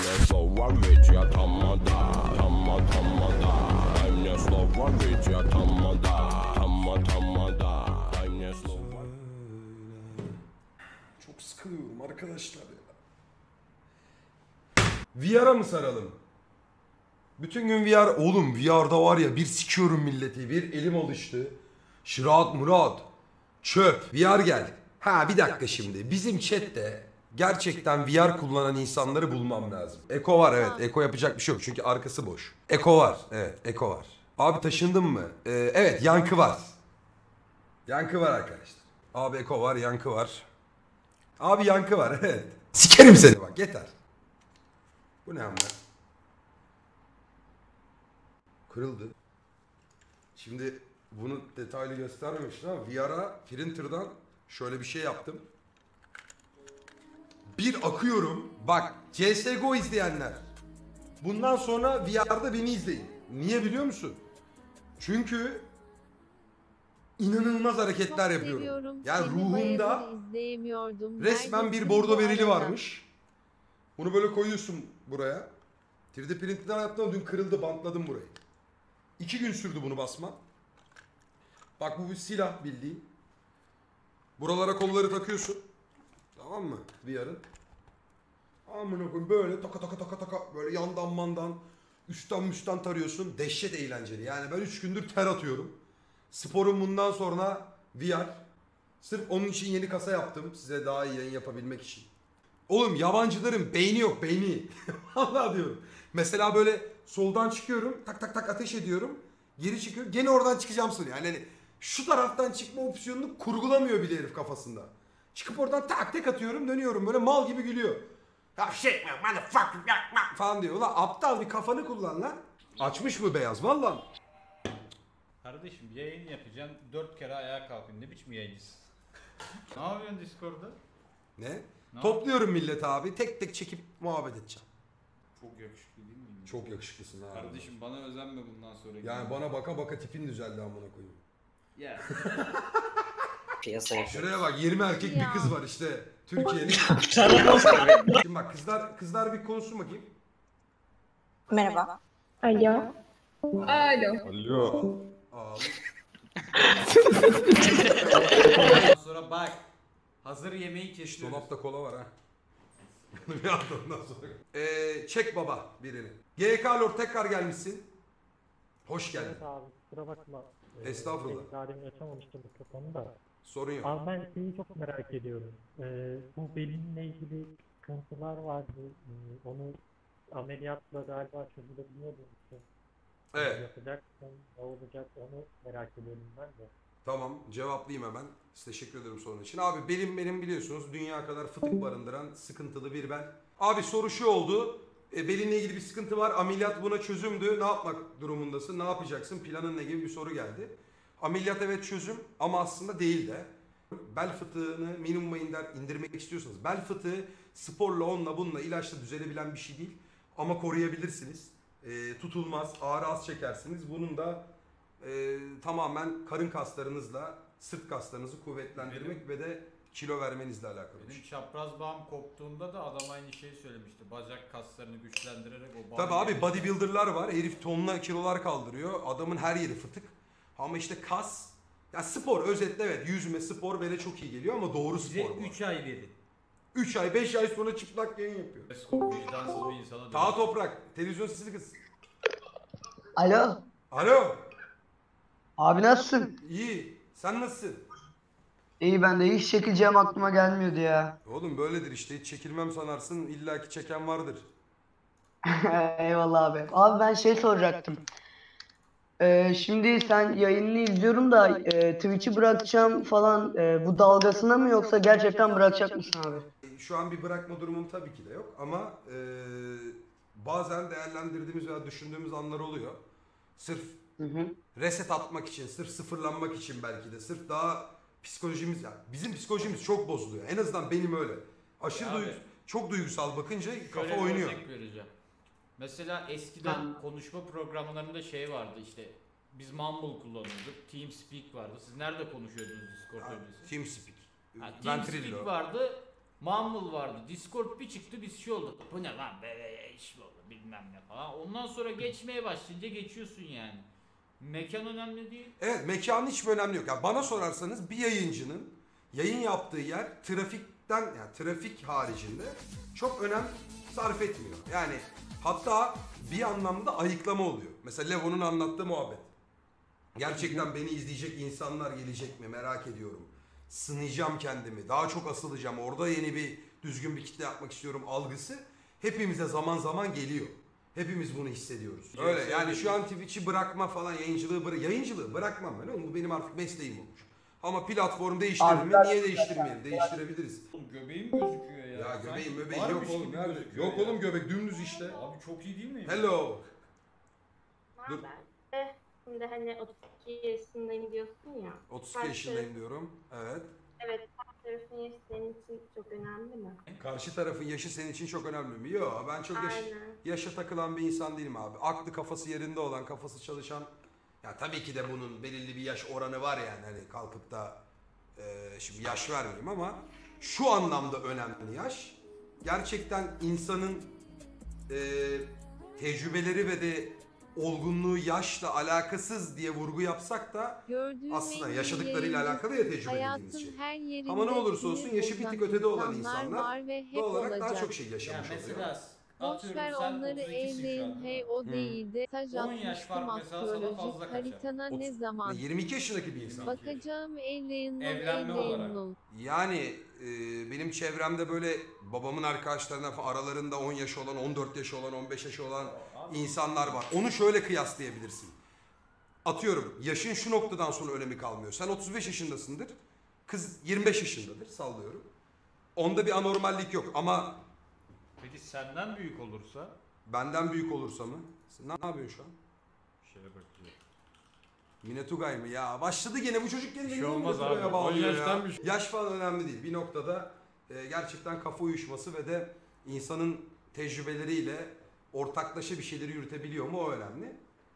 Çok sıkılıyorum arkadaşlar ya. VR'a mı saralım? Bütün gün VR... Oğlum VR'da var ya bir sikiyorum milleti. Bir elim alıştı. Şırat Murat. Çöp. VR gel. Ha bir dakika şimdi. Bizim chatte gerçekten VR kullanan insanları bulmam lazım. Eko var evet. Eko yapacak bir şey yok. Çünkü arkası boş. Eko var. Evet Eko var. Abi taşındın mı? Evet yankı var. Yankı var arkadaşlar. Abi Eko var, yankı var. Abi yankı var evet. Sikerim seni bak yeter. Bu ne amına? Kırıldı. Şimdi bunu detaylı göstermemiştim ama VR'a printer'dan şöyle bir şey yaptım. Bir akıyorum. Bak CSGO izleyenler. Bundan sonra VR'da beni izleyin. Niye biliyor musun? Çünkü inanılmaz hareketler yapıyorum. Yani ruhumda resmen bir bordo bereli varmış. Bunu böyle koyuyorsun buraya. 3D printer'dan yaptım dün kırıldı, bantladım burayı. 2 gün sürdü bunu basma. Bak bu bir silah bildiğin. Buralara kolları takıyorsun. Tamam mı? VR'ın. Amına koyayım böyle taka taka taka taka böyle yandan mandan üstten müstten tarıyorsun. Dehşet eğlenceli. Yani ben 3 gündür ter atıyorum. Sporum bundan sonra VR. Sırf onun için yeni kasa yaptım. Size daha iyi yayın yapabilmek için. Oğlum yabancıların beyni yok beyni. Vallahi diyorum. Mesela böyle soldan çıkıyorum. Tak tak tak ateş ediyorum. Geri çıkıyorum. Gene oradan çıkacağım sanıyor. Yani hani şu taraftan çıkma opsiyonunu kurgulamıyor bile herif kafasında. Çıkıp oradan tak tek atıyorum dönüyorum. Böyle mal gibi gülüyor. Ya shit man motherfucker falan diyor. Ulan aptal bir kafanı kullan lan. Açmış mı beyaz vallahi. Kardeşim yayın yapacağım 4 kere ayağa kalkın ne biçim yayıncısın? Ne yapıyorsun Discord'da? Ne? Topluyorum millet abi. Tek tek çekip muhabbet edeceğim. Çok yakışıklı değil miyim? Çok yakışıklısın abi. Kardeşim bana özenme bundan sonra. Yani bana baka baka tipin düzeldi amına koyayım. Ya. Piyasaya. Şuraya bak 20 erkek bir kız var işte Türkiye'nin. Şimdi bak kızlar bir konuşsun bakayım. Merhaba. Alo. Alo. Ondan sonra bak. Hazır yemeği kesiyoruz. Dolapta kola var ha. Bir anda ondan sonra. Çek baba birini. GK Lord tekrar gelmişsin. Hoş geldin. Evet abi kusura bakma. Estağfurullah. Zalim yaşamamıştım mikrofonu da. Sorun yok. Abi ben şeyi çok merak ediyorum. Bu belimle ilgili sıkıntılar vardı. Onu ameliyatla galiba çözülebiliyordu. Evet. Yapacaksın, ne olacak onu merak ediyorum ben de. Tamam cevaplayayım hemen. Teşekkür ederim sorun için. Abi benim biliyorsunuz dünya kadar fıtık barındıran sıkıntılı bir ben. Abi soru şu oldu. Belinle ilgili bir sıkıntı var. Ameliyat buna çözümdü. Ne yapmak durumundasın? Ne yapacaksın? Planın ne gibi bir soru geldi. Ameliyat evet çözüm ama aslında değil de. Bel fıtığını minimuma indirmek istiyorsanız. Bel fıtığı sporla onunla bununla ilaçla düzelebilen bir şey değil. Ama koruyabilirsiniz. Tutulmaz, ağrı az çekersiniz. Bunun da tamamen karın kaslarınızla sırt kaslarınızı kuvvetlendirmek ve de kilo vermenizle alakalı. Benim çapraz bağım koptuğunda da adam aynı şeyi söylemişti. Bacak kaslarını güçlendirerek o bağ. Tabii abi bodybuilder'lar var. Herif tonla kilolar kaldırıyor. Adamın her yeri fıtık. Ama işte kas, ya spor özetle evet yüzme spor böyle çok iyi geliyor ama doğru Bize spor bu. 3 ay dedi. 3 ay 5 ay sonra çıplak yayın yapıyor. Vicdansız bir insana Dağ toprak. Televizyon sesli kız. Alo. Alo. Abi nasılsın? İyi. Sen nasılsın? İyi ben de hiç çekeceğim aklıma gelmiyordu ya. Oğlum böyledir işte. Hiç çekilmem sanarsın. İlla ki çeken vardır. Eyvallah abi. Abi ben şey soracaktım. Şimdi sen yayınını izliyorum da Twitch'i bırakacağım falan bu dalgasına mı yoksa gerçekten bırakacak mısın abi? Şu an bir bırakma durumum tabii ki de yok ama bazen değerlendirdiğimiz veya düşündüğümüz anlar oluyor. Sırf reset atmak için, sırf sıfırlanmak için belki de, sırf daha psikolojimiz, yani bizim psikolojimiz çok bozuluyor. En azından benim öyle. Aşırı çok duygusal bakınca kafa oynuyor. Mesela eskiden konuşma programlarında şey vardı işte. Biz Mumble kullanıyorduk. TeamSpeak vardı. Siz nerede konuşuyordunuz Discord öncesi? TeamSpeak. TeamSpeak vardı. Mumble vardı. Discord bir çıktı biz şey olduk. Bu ne lan be geç baba bilmem ne falan. Ondan sonra geçmeye başlayınca geçiyorsun yani. Mekan önemli değil. Evet, mekanın hiçbir önemi yok. Yani bana sorarsanız bir yayıncının yayın yaptığı yer trafikten, yani trafik haricinde çok önem sarf etmiyor. Yani hatta bir anlamda ayıklama oluyor. Mesela Levo'nun anlattığı muhabbet. Gerçekten beni izleyecek insanlar gelecek mi merak ediyorum. Sınayacağım kendimi, daha çok asılacağım. Orada yeni bir düzgün bir kitle yapmak istiyorum algısı hepimize zaman zaman geliyor. Hepimiz bunu hissediyoruz. Öyle yani şu an Twitch'i bırakma falan, yayıncılığı bırakmam ben oğlum. Bu benim artık mesleğim olmuş. Ama platform değiştirir mi? Niye değiştirmeyelim? Değiştirebiliriz. Oğlum göbeğim gözüküyor ya. Ya göbeğim Sanki möbeğim varmış yok oğlum gibi nerede? gözüküyor Yok ya. oğlum göbek dümdüz işte. Abi çok iyi değil mi? Hello. Dur. Ben şimdi hani 32 yaşındayım diyorsun ya. 32 yaşındayım diyorum. Evet. Evet, karşı tarafın yaşı senin için çok önemli mi? Karşı tarafın yaşı senin için çok önemli mi? Yok ben çok Aynen. yaşa takılan bir insan değilim abi. Aklı kafası yerinde olan, kafası çalışan. Ya tabii ki de bunun belirli bir yaş oranı var yani. Hani kalkıp da şimdi yaş vermeyeyim ama şu anlamda önemli yaş. Gerçekten insanın tecrübeleri ve de olgunluğu yaşla alakasız diye vurgu yapsak da Gördüğüm aslında en iyi yaşadıklarıyla yayıncı, alakalı ya tecrübe dediğimiz hayatın şey. her yerinde Ama ne olursa olsun sinir yaşı bir tık bozan ötede olan insanlar insanlar var ve hep doğal olarak daha olacak. çok şey Ya yaşamış oluyor. mesela Boş atıyorum ver sen onları 32'sin şu evleyin anda. hey o değil de mesaj 10 yaş fark atmıştım mesela sana fazla astrolojik kaçar. haritana ne zaman 22 yaşındaki bir insan. bakacağım evleyin Evlenme olarak. Yani benim çevremde böyle babamın arkadaşlarından falan aralarında 10 yaşı olan, 14 yaşı olan, 15 yaşı olan insanlar var. Onu şöyle kıyaslayabilirsin. Atıyorum yaşın şu noktadan sonra önemi kalmıyor. Sen 35 yaşındasındır. Kız 25 yaşındadır sallıyorum. Onda bir anormallik yok ama Peki senden büyük olursa? benden büyük olursa mı? Sen ne yapıyorsun şu an? Şöyle bakıyor. Yine Tugay mı? Ya başladı gene bu çocuk gene Bir şey yine olmaz Tugay'a abi. bağlıyor 10 ya. yaştan bir şey. Yaş falan önemli değil. Bir noktada gerçekten kafa uyuşması ve de insanın tecrübeleriyle ortaklaşa bir şeyleri yürütebiliyor mu o önemli.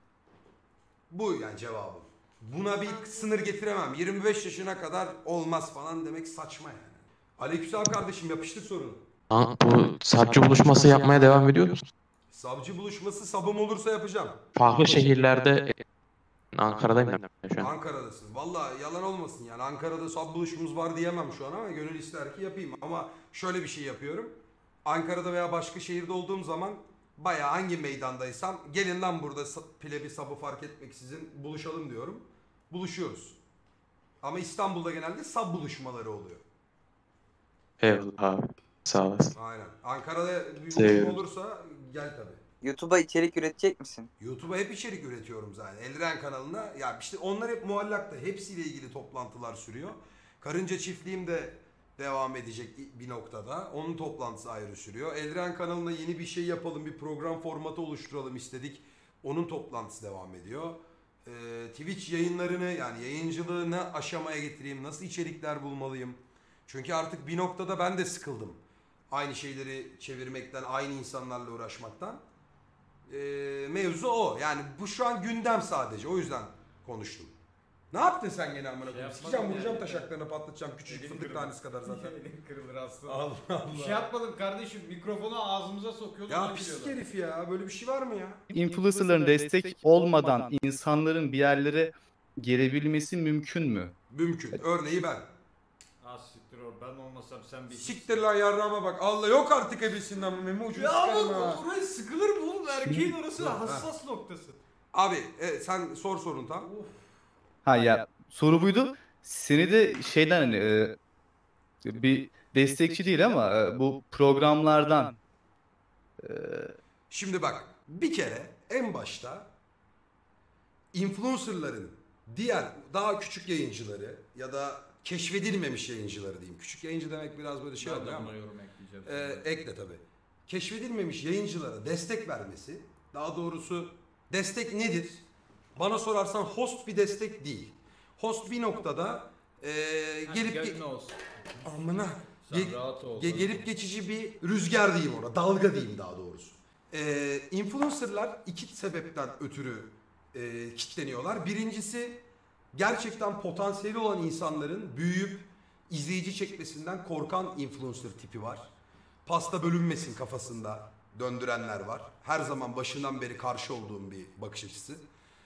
Bu yani cevabım. Buna bir sınır getiremem. 25 yaşına kadar olmaz falan demek saçma yani. Aleykümselam kardeşim yapıştır sorunu. Bu savcı buluşması yapmaya devam ediyor musun? Savcı buluşması sabım olursa yapacağım. Farklı şehirlerde Ankara'dayım ben şu an. Ankara'dasın. Valla yalan olmasın yani Ankara'da sab buluşumuz var diyemem şu an ama gönül ister ki yapayım. Ama şöyle bir şey yapıyorum. Ankara'da veya başka şehirde olduğum zaman bayağı hangi meydandaysam gelin lan burada plebi sabı fark etmeksizin buluşalım diyorum. Buluşuyoruz. Ama İstanbul'da genelde sab buluşmaları oluyor. Eyvallah abi. Sağ olasın. Aynen. Ankara'da bir buluşma Seviyorum. olursa gel tabii. YouTube'a içerik üretecek misin? YouTube'a hep içerik üretiyorum zaten. Eldiren kanalına. Ya işte onlar hep muallakta. Hepsiyle ilgili toplantılar sürüyor. Karınca çiftliğim de devam edecek bir noktada. Onun toplantısı ayrı sürüyor. Eldiren kanalına yeni bir şey yapalım. Bir program formatı oluşturalım istedik. Onun toplantısı devam ediyor. Twitch yayınlarını yani yayıncılığı ne aşamaya getireyim? Nasıl içerikler bulmalıyım? Çünkü artık bir noktada ben de sıkıldım. Aynı şeyleri çevirmekten, aynı insanlarla uğraşmaktan. Mevzu o. Yani bu şu an gündem sadece. O yüzden konuştum. Ne yaptın sen gene amına koyayım? Sikeceğim, vuracağım taşaklarına, patlatacağım. Küçücük fındık tanesi kadar zaten. Elin kırılır aslında. Allah Allah. Bir şey yapmadım kardeşim. Mikrofonu ağzımıza sokuyorduk. Ya ona pis gülüyorlar. herif ya. Böyle bir şey var mı ya? Influencer'ların destek olmadan insanların bir yerlere gelebilmesi mümkün mü? Mümkün. Örneği ben. Ah siktir or. Ben olmasam sen bir... Siktir lan yarrağıma bak. Allah yok artık ebesinden meme ucunu sıkarım ha. orayı sıkılır mı oğlum? Erkeğin orası Ha. hassas noktası. Abi sen sor sorun tam. Ha ya soru buydu. Seni de şeyden hani bir destekçi değil ama bu programlardan Şimdi bak bir kere en başta influencerların diğer daha küçük yayıncıları ya da keşfedilmemiş yayıncıları diyeyim. Küçük yayıncı demek biraz böyle şey Ben de oluyor ama. buna yorum ekleyeceğim. Ekle tabii. Keşfedilmemiş yayıncılara destek vermesi, daha doğrusu destek nedir? Bana sorarsan host bir destek değil. Host bir noktada gelip olsun. amına Sen rahat ol. gelip geçici bir rüzgar diyeyim ona, dalga diyeyim daha doğrusu. Influencerlar iki sebepten ötürü kitleniyorlar. Birincisi gerçekten potansiyeli olan insanların büyüyüp izleyici çekmesinden korkan influencer tipi var. Pasta bölünmesin kafasında. döndürenler var. Her zaman başından beri karşı olduğum bir bakış açısı.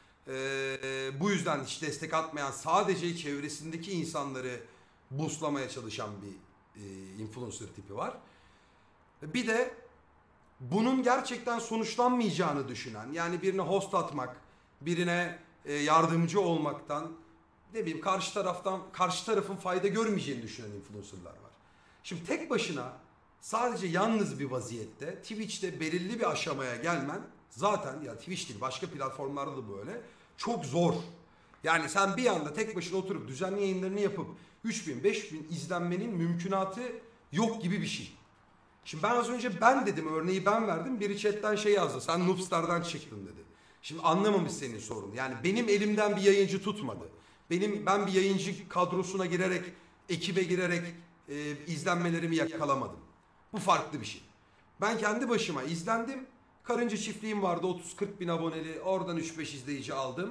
Bu yüzden hiç destek atmayan, sadece çevresindeki insanları boostlamaya çalışan bir influencer tipi var. Bir de bunun gerçekten sonuçlanmayacağını düşünen, yani birine host atmak, birine yardımcı olmaktan, ne bileyim karşı tarafın fayda görmeyeceğini düşünen influencerlar var. Şimdi tek başına, sadece yalnız bir vaziyette Twitch'te belirli bir aşamaya gelmen zaten, ya Twitch değil başka platformlarda da böyle, çok zor. Yani sen bir anda tek başına oturup düzenli yayınlarını yapıp 3000 5000 izlenmenin mümkünatı yok gibi bir şey. Şimdi ben az önce ben dedim, örneği ben verdim. Biri chatten şey yazdı. Sen Noobstar'dan çıktın dedi. Şimdi anlamamış senin sorunu. Yani benim elimden bir yayıncı tutmadı. Ben bir yayıncı kadrosuna girerek, ekibe girerek izlenmelerimi yakalamadım. Bu farklı bir şey. Ben kendi başıma izlendim. Karınca çiftliğim vardı, 30-40 bin aboneli. Oradan 3-5 izleyici aldım.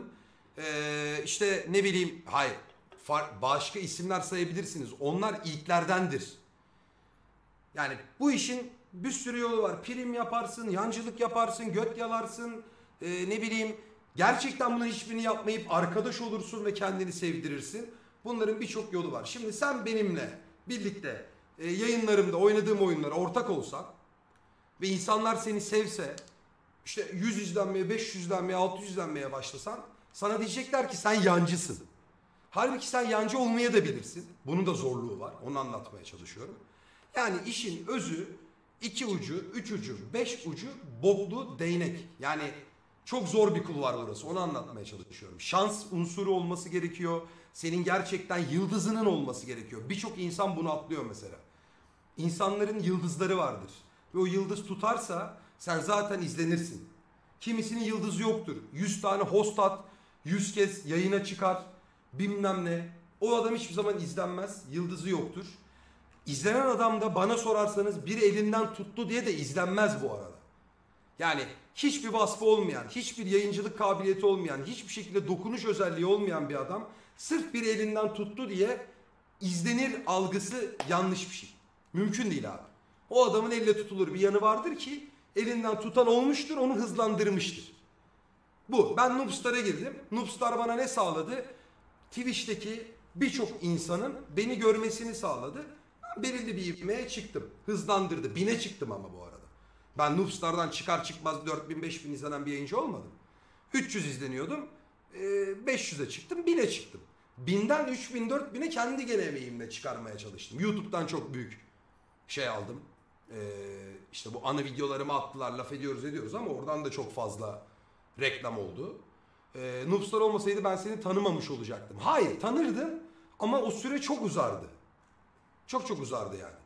İşte ne bileyim, hayır. Başka isimler sayabilirsiniz. Onlar ilklerdendir. Yani bu işin bir sürü yolu var. Prim yaparsın, yancılık yaparsın, göt yalarsın. Ne bileyim, gerçekten bunların hiçbirini yapmayıp arkadaş olursun ve kendini sevdirirsin. Bunların birçok yolu var. Şimdi sen benimle birlikte yayınlarımda oynadığım oyunlara ortak olsan ve insanlar seni sevse, işte 100 izlenmeye, 500 izlenmeye, 600 izlenmeye başlasan, sana diyecekler ki sen yancısın. Halbuki sen yancı olmaya da bilirsin. Bunun da zorluğu var. Onu anlatmaya çalışıyorum. Yani işin özü 2 ucu, 3 ucu, 5 ucu boklu değnek. Yani çok zor bir kulvar burası. Onu anlatmaya çalışıyorum. Şans unsuru olması gerekiyor. Senin gerçekten yıldızının olması gerekiyor. Birçok insan bunu atlıyor mesela. İnsanların yıldızları vardır. Ve o yıldız tutarsa sen zaten izlenirsin. Kimisinin yıldızı yoktur. 100 tane host at, 100 kez yayına çıkar, bilmem ne. O adam hiçbir zaman izlenmez. Yıldızı yoktur. İzlenen adam da bana sorarsanız bir elinden tuttu diye de izlenmez bu arada. Yani hiçbir vasfı olmayan, hiçbir yayıncılık kabiliyeti olmayan, hiçbir şekilde dokunuş özelliği olmayan bir adam sırf bir elinden tuttu diye izlenir algısı yanlış bir şey. Mümkün değil abi. O adamın elle tutulur bir yanı vardır ki elinden tutan olmuştur, onu hızlandırmıştır. Bu. Ben Noobstar'a girdim. Noobstar bana ne sağladı? Twitch'teki birçok insanın beni görmesini sağladı. Belirli bir ivmeye çıktım. Hızlandırdı. 1000'e çıktım ama bu arada. Ben Noobstar'dan çıkar çıkmaz 4000-5000 izlenen bir yayıncı olmadım. 300 izleniyordum. 500'e çıktım. 1000'e çıktım. 1000'den 3000-4000'e kendi gene emeğimle çıkarmaya çalıştım. YouTube'dan çok büyük şey aldım. İşte bu ana videolarımı attılar. Laf ediyoruz ama oradan da çok fazla reklam oldu. Noobstar olmasaydı ben seni tanımamış olacaktım. Hayır, tanırdım ama o süre çok uzardı. Çok uzardı yani.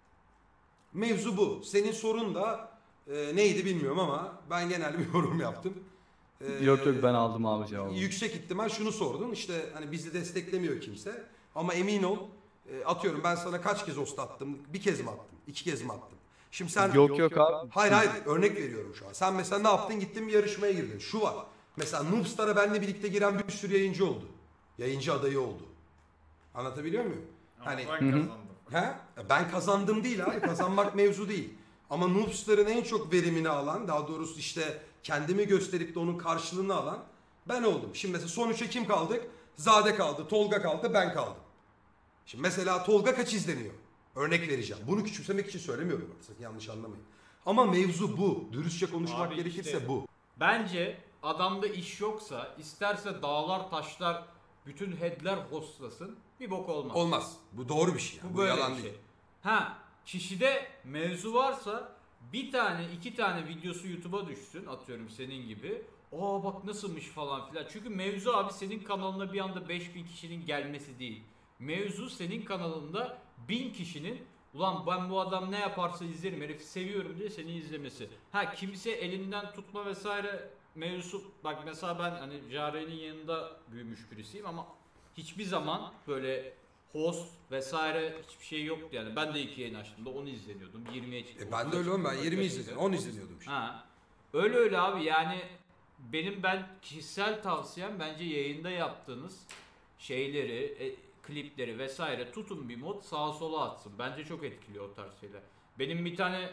Mevzu bu. Senin sorun da neydi bilmiyorum ama ben genel bir yorum yaptım. Yok ben aldım abi cevabı. Yüksek ihtimal şunu sordun. İşte hani bizi desteklemiyor kimse. Ama emin ol, atıyorum ben sana kaç kez host attım? Bir kez mi attım? 2 kez mi attım? Şimdi sen... Yok abi. Hayır örnek veriyorum şu an. Sen mesela ne yaptın? Gittin bir yarışmaya girdin. Şu var. Mesela Noobstar'a benimle birlikte giren bir sürü yayıncı oldu. Yayıncı adayı oldu. Anlatabiliyor muyum? Ama Hani ben kazandım. He? Ben kazandım değil abi. Kazanmak mevzu değil. Ama Noobstar'ın en çok verimini alan, daha doğrusu işte kendimi gösterip de onun karşılığını alan ben oldum. Şimdi mesela son 3'e kim kaldık? Zade kaldı, Tolga kaldı, ben kaldım. Şimdi mesela Tolga kaç izleniyor? Örnek vereceğim. Bunu küçümsemek için söylemiyorum. Sakın yanlış anlamayın. Ama mevzu bu. Dürüstçe konuşmak Abi gerekirse işte, bu. Bence adamda iş yoksa isterse dağlar taşlar bütün headler hostlasın bir bok olmaz. Olmaz. Bu doğru bir şey. Yani. Bu Bu böyle yalan bir değil. şey. Ha, kişide mevzu varsa bir tane 2 tane videosu YouTube'a düşsün, atıyorum senin gibi. Aa bak nasılmış falan filan. Çünkü mevzu abi senin kanalına bir anda 5000 kişinin gelmesi değil. Mevzu senin kanalında 1000 kişinin ulan ben bu adam ne yaparsa izlerim, herifi seviyorum diye seni izlemesi. Ha, kimse elinden tutma vesaire mevzusu, bak mesela ben hani Jare'nin yanında büyümüş birisiyim ama hiçbir zaman böyle host vesaire hiçbir şey yoktu yani. Ben de 2 yayın açtığımda 10 izleniyordum, 20'ye çıktım. Ben de öyle oğlum, ben 20 izledim, 10 izleniyordum işte. Ha. Öyle abi yani ben kişisel tavsiyem bence yayında yaptığınız şeyleri, klipleri vesaire tutun bir mod sağa sola atsın. Bence çok etkili o tarz şeyler. Benim bir tane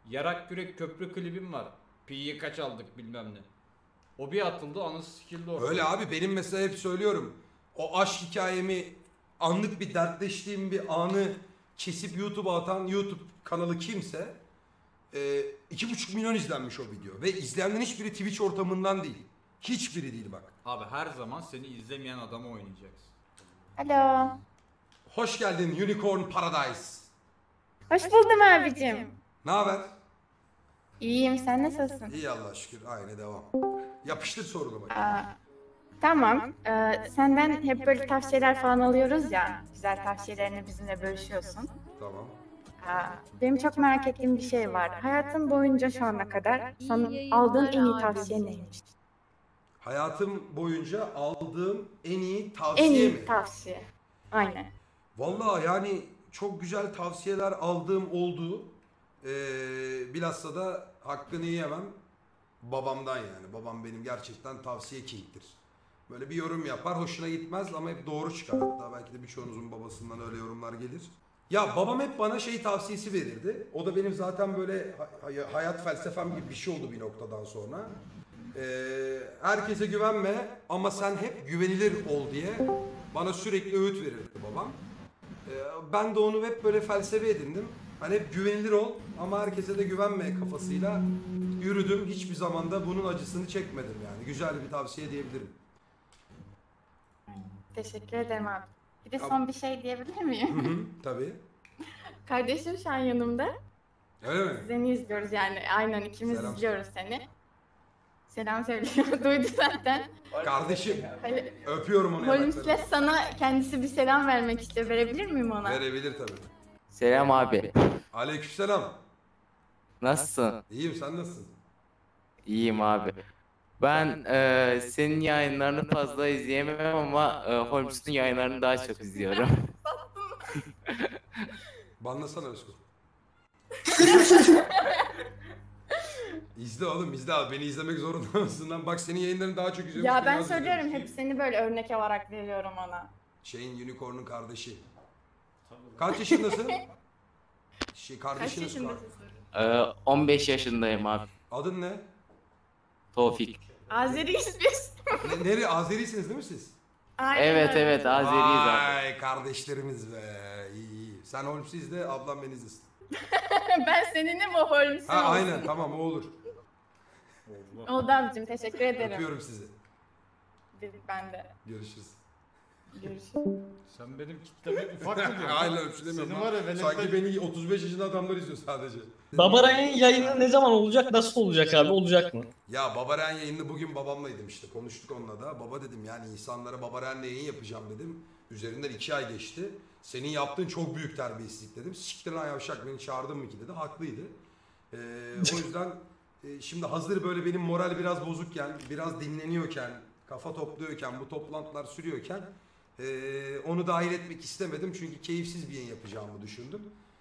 Yarak Yürek Köprü klibim var. Pi'yi kaç aldık bilmem ne. O bir atıldı, anası sikildi orada. Öyle abi, benim mesela hep söylüyorum. O aşk hikayemi, anlık bir dertleştiğim bir anı kesip YouTube'a atan YouTube kanalı kimse 2,5 milyon izlenmiş o video. Ve izleyenlerin hiçbiri Twitch ortamından değil. Hiçbiri değil bak. Abi her zaman seni izlemeyen adamı oynayacaksın. Alo. Hoş geldin Unicorn Paradise. Hoş buldum abicim. Ne haber? İyiyim, sen nasılsın? İyi Allah'a şükür. Aynı devam. Yapıştır sorunu bak. Tamam. Senden hep böyle tavsiyeler falan alıyoruz ya. Güzel tavsiyelerini bizimle bölüşüyorsun. Tamam. Benim çok merak ettiğim bir şey var. Hayatın boyunca şu ana kadar aldığın en iyi tavsiye neymiş? Hayatım boyunca aldığım en iyi En tavsiye iyi mi? tavsiye. Aynen. Vallahi yani çok güzel tavsiyeler aldığım oldu. Bilhassa da hakkını yiyemem babamdan yani. Babam benim gerçekten tavsiye king'tir. Böyle bir yorum yapar, hoşuna gitmez ama hep doğru çıkar. Hatta belki de birçoğunuzun babasından öyle yorumlar gelir. Ya babam hep bana şey tavsiyesi verirdi. O da benim zaten böyle hayat felsefem gibi bir şey oldu bir noktadan sonra. Herkese güvenme ama sen hep güvenilir ol diye bana sürekli öğüt verirdi babam. Ben de onu hep böyle felsefe edindim. Hani hep güvenilir ol ama herkese de güvenme kafasıyla yürüdüm. Hiçbir zaman da bunun acısını çekmedim yani. Güzel bir tavsiye diyebilirim. Teşekkür ederim abi. Bir de son bir şey diyebilir miyim? Hı hı, tabii. Kardeşim şu an yanımda. Öyle mi? Seni izliyoruz yani. Aynen ikimiz Selam izliyoruz seni. Selam söylüyor. Duydu zaten. Kardeşim. Hani, Öpüyorum onu. Holmes'le sana kendisi bir selam vermek istiyor. Verebilir miyim ona? Verebilir tabii. Selam abi. Aleykümselam. Nasılsın? İyiyim, sen nasılsın? İyiyim abi. Ben senin yayınlarını fazla izleyemem ama Holmes'un yayınlarını daha çok izliyorum. Banlasana Özgür. İzle oğlum, izle abi. Beni izlemek zorunda mısın lan? Bak senin yayınlarını daha çok izliyorum. Ya ben söylüyorum hep seni böyle örnek alarak veriyorum ona. Şeyin Unicorn'un kardeşi. Kaç yaşındasın? Kaç Kardeşiniz yaşındasın? 15 yaşındayım abi. Adın ne? Tevfik. Azeriyiz biz. Nereye? Azerisiniz değil mi siz? Aynen Evet öyle. evet Azeriyiz abi. Vay kardeşlerimiz be. İyi iyi. Sen Holmes'u izle, ablam beni izlesin. Ben seninim o Holmes'un Ha olsun. aynen, tamam o olur. Oldu abicim, teşekkür ederim. Öpüyorum sizi. Ben de. Görüşürüz. Görüşürüz. Sen benim kitleme ufak mı diyorsun? Aynen öyle bir şey demiyorum. Senin var ya Sanki beni 35 yaşında adamlar izliyor sadece. Babaray'ın yayını ne zaman olacak? Nasıl olacak abi? Olacak mı? Ya Babaren yayını bugün babamlaydım işte. Konuştuk onunla da. Baba dedim yani insanlara Babaren'le yayın yapacağım dedim. Üzerinden 2 ay geçti. Senin yaptığın çok büyük terbiyesizlik dedim. Siktir lan yavşak, beni çağırdın mı ki dedi. Haklıydı. O yüzden şimdi hazır böyle benim moral biraz bozukken, biraz dinleniyorken, kafa topluyorken, bu toplantılar sürüyorken onu dahil etmek istemedim. Çünkü keyifsiz bir yayın yapacağımı düşündüm.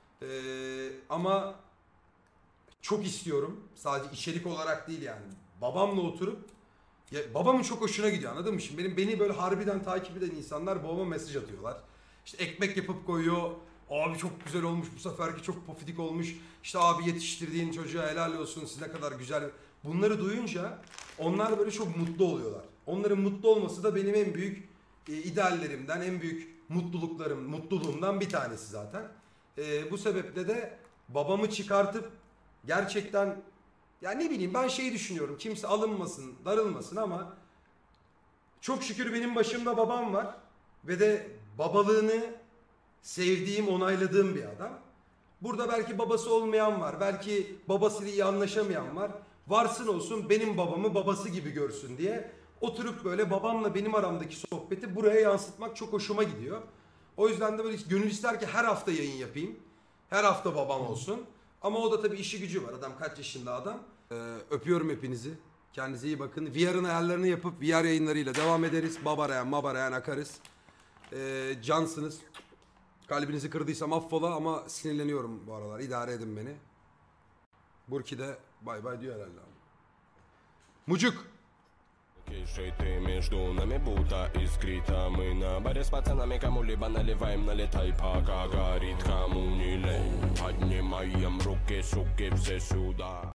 Ama çok istiyorum. Sadece içerik olarak değil yani. Babamla oturup ya babamın çok hoşuna gidiyor, anladın mı? Şimdi beni böyle harbiden takip eden insanlar babama mesaj atıyorlar. İşte ekmek yapıp koyuyor. Abi çok güzel olmuş bu seferki, çok pofidik olmuş. İşte abi yetiştirdiğin çocuğa helal olsun, siz ne kadar güzel. Bunları duyunca onlar böyle çok mutlu oluyorlar. Onların mutlu olması da benim en büyük ideallerimden, en büyük mutluluğumdan bir tanesi zaten. Bu sebeple de babamı çıkartıp gerçekten ya ne bileyim ben şeyi düşünüyorum. Kimse alınmasın, darılmasın ama çok şükür benim başımda babam var ve de babalığını sevdiğim, onayladığım bir adam. Burada belki babası olmayan var, belki babasıyla iyi anlaşamayan var. Varsın olsun benim babamı babası gibi görsün diye oturup böyle babamla benim aramdaki sohbeti buraya yansıtmak çok hoşuma gidiyor. O yüzden de böyle gönül ister ki her hafta yayın yapayım. Her hafta babam olsun. Ama o da tabii işi gücü var. Adam kaç yaşında adam. Öpüyorum hepinizi. Kendinize iyi bakın. VR'ın ayarlarını yapıp VR yayınlarıyla devam ederiz. Babarayan akarız. Cansınız. Kalbinizi kırdıysam affola ama sinirleniyorum bu aralar. İdare edin beni. Burki de bay bay diyor herhalde. Mucuk. Ты между нами будто искрита. Мы на баре с пацанами кому-либо наливаем, налетай, пока горит, кому не лень. Поднимаем руки, суки, все сюда.